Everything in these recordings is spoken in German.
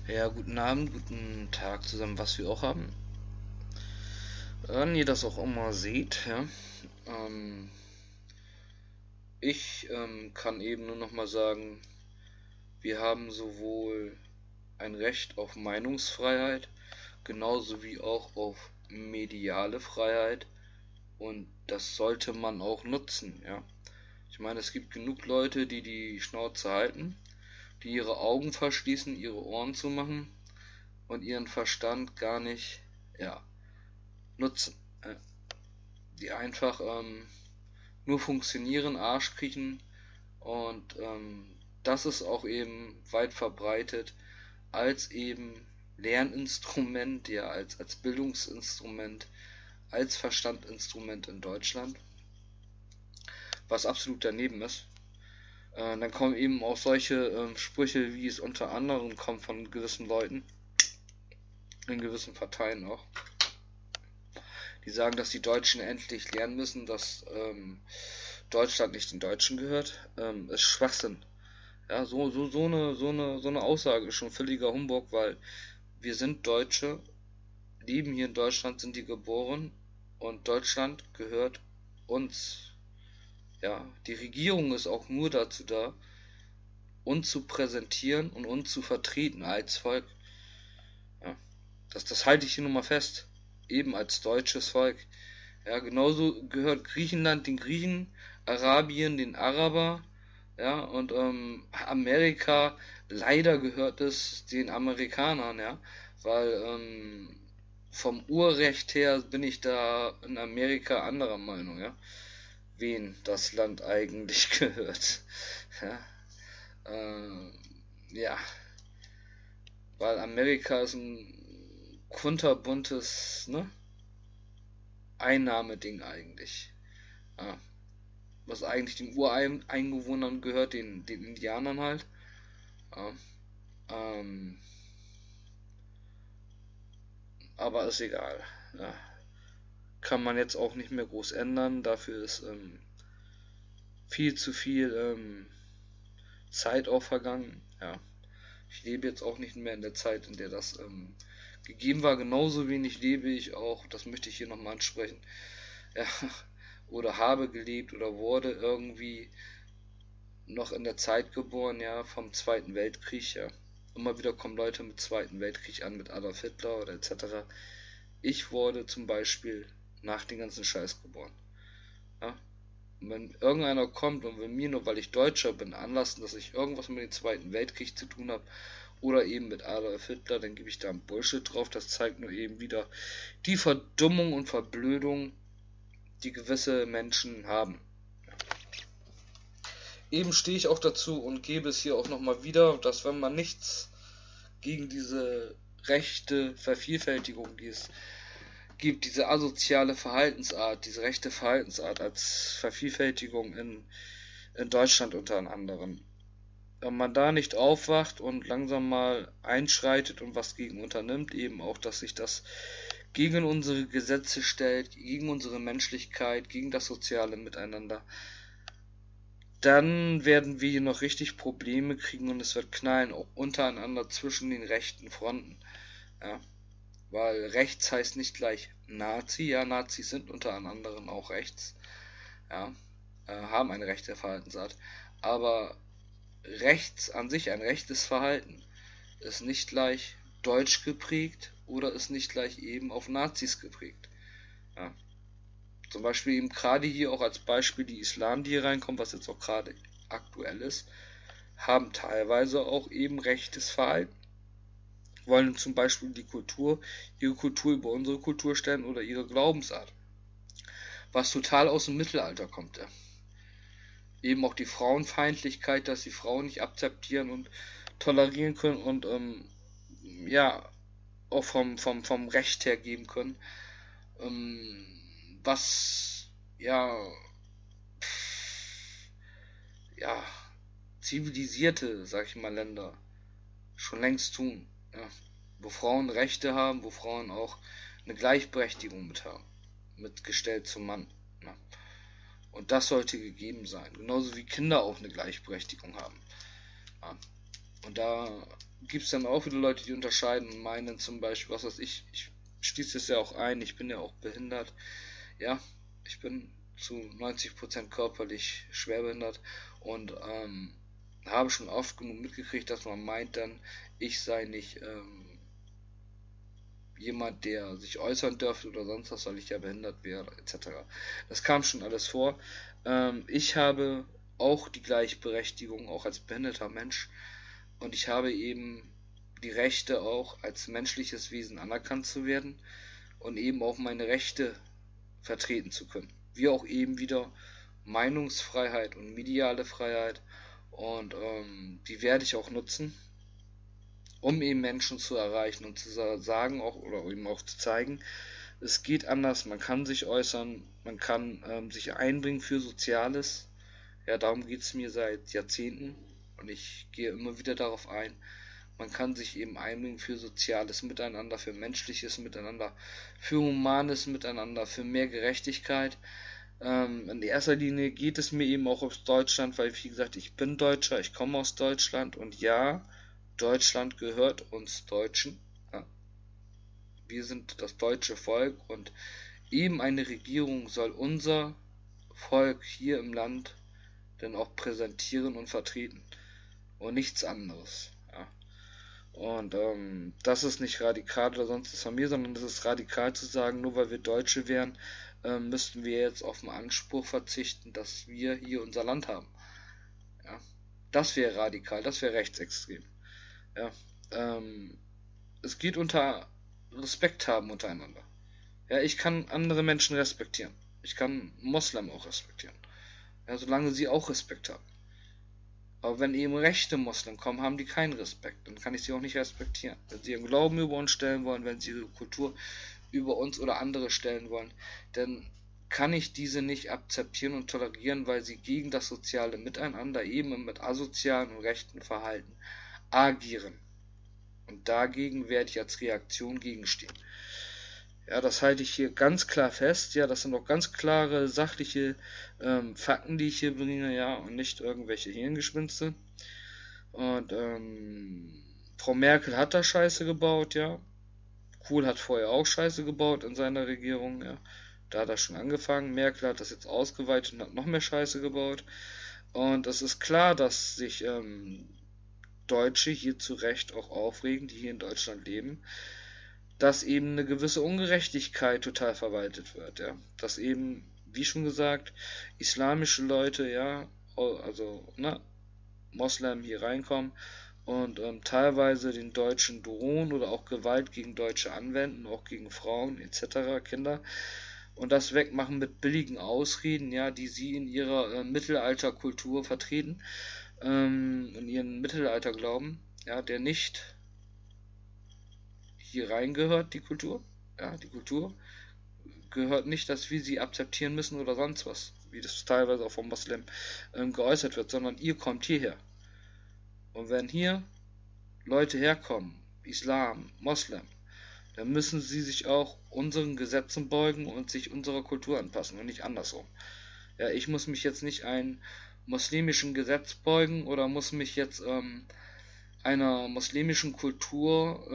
Ja, guten Abend, guten Tag zusammen, was wir auch haben. Wann ihr das auch immer seht, ja. Ähm, ich kann eben nur noch mal sagen, wir haben sowohl ein Recht auf Meinungsfreiheit, genauso wie auch auf mediale Freiheit, und das sollte man auch nutzen, ja. Ich meine, es gibt genug Leute, die die Schnauze halten, die ihre Augen verschließen, ihre Ohren zu machen und ihren Verstand gar nicht, ja, nutzen. Die einfach nur funktionieren, Arsch kriechen, und das ist auch eben weit verbreitet als eben Lerninstrument, ja, als Bildungsinstrument, als Verstandinstrument in Deutschland, was absolut daneben ist. Dann kommen eben auch solche Sprüche, wie es unter anderem kommt von gewissen Leuten, in gewissen Parteien auch, die sagen, dass die Deutschen endlich lernen müssen, dass Deutschland nicht den Deutschen gehört. Ist Schwachsinn. Ja, so eine Aussage ist schon völliger Humbug, weil wir sind Deutsche, leben hier in Deutschland, sind hier geboren, und Deutschland gehört uns. Ja, die Regierung ist auch nur dazu da, uns zu präsentieren und uns zu vertreten als Volk. Ja, das halte ich hier nochmal fest. Eben als deutsches Volk. Ja, genauso gehört Griechenland den Griechen, Arabien den Araber, ja, und Amerika, leider gehört es den Amerikanern, ja, weil vom Urrecht her bin ich da in Amerika anderer Meinung, ja, wen das Land eigentlich gehört. Ja, ja, weil Amerika ist ein kunterbuntes, ne, Einnahmeding eigentlich. Ja, was eigentlich den Ureinwohnern gehört, den Indianern halt. Ja, ähm, aber ist egal. Ja, kann man jetzt auch nicht mehr groß ändern. Dafür ist viel zu viel Zeit auch vergangen. Ja, ich lebe jetzt auch nicht mehr in der Zeit, in der das gegeben war. Genauso wenig lebe ich auch, das möchte ich hier nochmal ansprechen, ja, oder habe gelebt oder wurde irgendwie noch in der Zeit geboren, ja, vom Zweiten Weltkrieg, ja. Immer wieder kommen Leute mit Zweiten Weltkrieg an, mit Adolf Hitler oder etc. Ich wurde zum Beispiel nach dem ganzen Scheiß geboren. Ja? Und wenn irgendeiner kommt und will mir, nur weil ich Deutscher bin, anlassen, dass ich irgendwas mit dem Zweiten Weltkrieg zu tun habe oder eben mit Adolf Hitler, dann gebe ich da ein Bullshit drauf. Das zeigt nur eben wieder die Verdummung und Verblödung, die gewisse Menschen haben. Eben stehe ich auch dazu und gebe es hier auch nochmal wieder, dass wenn man nichts gegen diese rechte Vervielfältigung, die es gibt, diese asoziale Verhaltensart, diese rechte Verhaltensart als Vervielfältigung in Deutschland unter anderem, wenn man da nicht aufwacht und langsam mal einschreitet und was gegen unternimmt, eben auch, dass sich das gegen unsere Gesetze stellt, gegen unsere Menschlichkeit, gegen das soziale Miteinander, dann werden wir hier noch richtig Probleme kriegen und es wird knallen, auch untereinander zwischen den rechten Fronten. Ja, weil rechts heißt nicht gleich Nazi, ja, Nazis sind unter anderem auch rechts, ja, haben eine rechte Verhaltensart, aber rechts an sich, ein rechtes Verhalten, ist nicht gleich deutsch geprägt oder ist nicht gleich eben auf Nazis geprägt. Ja. Zum Beispiel eben gerade hier auch als Beispiel die Islam, die hier reinkommen, was jetzt auch gerade aktuell ist, haben teilweise auch eben rechtes Verhalten. Wollen zum Beispiel ihre Kultur über unsere Kultur stellen oder ihre Glaubensart. Was total aus dem Mittelalter kommt. Ja. Eben auch die Frauenfeindlichkeit, dass die Frauen nicht akzeptieren und tolerieren können und ja, auch vom Recht her geben können. Ähm, was ja, ja, zivilisierte, sag ich mal, Länder schon längst tun. Ja. Wo Frauen Rechte haben, wo Frauen auch eine Gleichberechtigung mit haben, mitgestellt zum Mann. Ja. Und das sollte gegeben sein. Genauso wie Kinder auch eine Gleichberechtigung haben. Ja. Und da gibt es dann auch wieder Leute, die unterscheiden und meinen zum Beispiel, was weiß ich schließe es ja auch ein, ich bin ja auch behindert. Ja, ich bin zu 90% körperlich schwerbehindert und habe schon oft genug mitgekriegt, dass man meint dann, ich sei nicht jemand, der sich äußern dürfte oder sonst was, weil ich ja behindert wäre, etc. Das kam schon alles vor. Ich habe auch die Gleichberechtigung, auch als behinderter Mensch, und ich habe eben die Rechte auch als menschliches Wesen anerkannt zu werden und eben auch meine Rechte vertreten zu können. Wie auch eben wieder Meinungsfreiheit und mediale Freiheit, und die werde ich auch nutzen, um eben Menschen zu erreichen und zu sagen auch oder eben auch zu zeigen, es geht anders, man kann sich äußern, man kann sich einbringen für Soziales. Ja, darum geht es mir seit Jahrzehnten und ich gehe immer wieder darauf ein. Man kann sich eben einbringen für soziales Miteinander, für menschliches Miteinander, für humanes Miteinander, für mehr Gerechtigkeit. In erster Linie geht es mir eben auch aus Deutschland, weil, wie gesagt, ich bin Deutscher, ich komme aus Deutschland und ja, Deutschland gehört uns Deutschen. Ja, wir sind das deutsche Volk und eben eine Regierung soll unser Volk hier im Land dann auch präsentieren und vertreten und nichts anderes. Ja. Und das ist nicht radikal oder sonst was von mir, sondern das ist radikal zu sagen, nur weil wir Deutsche wären, müssten wir jetzt auf den Anspruch verzichten, dass wir hier unser Land haben. Ja. Das wäre radikal, das wäre rechtsextrem. Ja. Es geht unter Respekt haben untereinander. Ja, ich kann andere Menschen respektieren. Ich kann Moslem auch respektieren. Ja, solange sie auch Respekt haben. Aber wenn eben rechte Moslem kommen, haben die keinen Respekt. Dann kann ich sie auch nicht respektieren. Wenn sie ihren Glauben über uns stellen wollen, wenn sie ihre Kultur über uns oder andere stellen wollen, dann kann ich diese nicht akzeptieren und tolerieren, weil sie gegen das soziale Miteinander eben mit asozialen und rechten Verhalten agieren. Und dagegen werde ich als Reaktion gegenstehen. Ja, das halte ich hier ganz klar fest. Ja, das sind auch ganz klare sachliche Fakten, die ich hier bringe, ja, und nicht irgendwelche Hirngespinste. Und Frau Merkel hat da Scheiße gebaut, ja. Kohl hat vorher auch Scheiße gebaut in seiner Regierung, ja. Da hat er schon angefangen. Merkel hat das jetzt ausgeweitet und hat noch mehr Scheiße gebaut. Und es ist klar, dass sich Deutsche hier zu Recht auch aufregen, die hier in Deutschland leben, dass eben eine gewisse Ungerechtigkeit total verwaltet wird, ja. Dass eben, wie schon gesagt, islamische Leute, ja, also, ne, Moslem hier reinkommen und teilweise den Deutschen drohen oder auch Gewalt gegen Deutsche anwenden, auch gegen Frauen etc., Kinder, und das wegmachen mit billigen Ausreden, ja, die sie in ihrer Mittelalterkultur vertreten, in ihren Mittelalterglauben, ja, der nicht hier reingehört, die Kultur. Ja, die Kultur gehört nicht, dass wir sie akzeptieren müssen oder sonst was, wie das teilweise auch vom Moslem geäußert wird, sondern ihr kommt hierher. Und wenn hier Leute herkommen, Islam, Moslem, dann müssen sie sich auch unseren Gesetzen beugen und sich unserer Kultur anpassen und nicht andersrum. Ja, ich muss mich jetzt nicht einem muslimischen Gesetz beugen oder muss mich jetzt einer muslimischen Kultur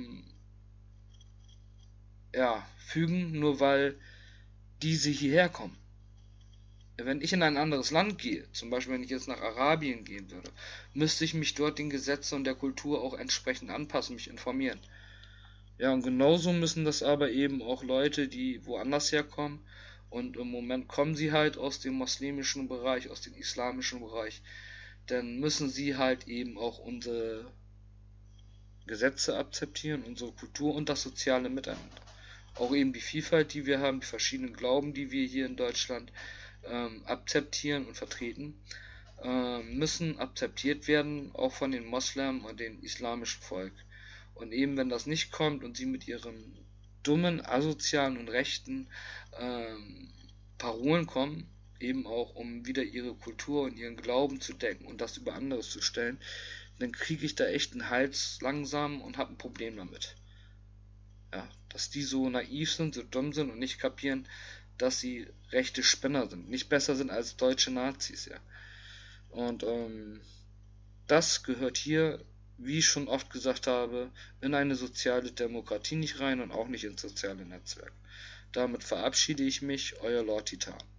ja, fügen, nur weil diese hierher kommen. Wenn ich in ein anderes Land gehe, zum Beispiel wenn ich jetzt nach Arabien gehen würde, müsste ich mich dort den Gesetzen und der Kultur auch entsprechend anpassen, mich informieren. Ja, und genauso müssen das aber eben auch Leute, die woanders herkommen, und im Moment kommen sie halt aus dem muslimischen Bereich, aus dem islamischen Bereich, dann müssen sie halt eben auch unsere Gesetze akzeptieren, unsere Kultur und das soziale Miteinander. Auch eben die Vielfalt, die wir haben, die verschiedenen Glauben, die wir hier in Deutschland akzeptieren und vertreten, müssen akzeptiert werden, auch von den Moslems und dem islamischen Volk. Und eben wenn das nicht kommt und sie mit ihren dummen, asozialen und rechten Parolen kommen, eben auch um wieder ihre Kultur und ihren Glauben zu decken und das über anderes zu stellen, dann kriege ich da echt einen Hals langsam und habe ein Problem damit. Ja, dass die so naiv sind, so dumm sind und nicht kapieren, dass sie rechte Spinner sind, nicht besser sind als deutsche Nazis, ja. Und das gehört hier wie ich schon oft gesagt habe, in eine soziale Demokratie nicht rein und auch nicht ins soziale Netzwerk. Damit verabschiede ich mich, euer Lord Titan.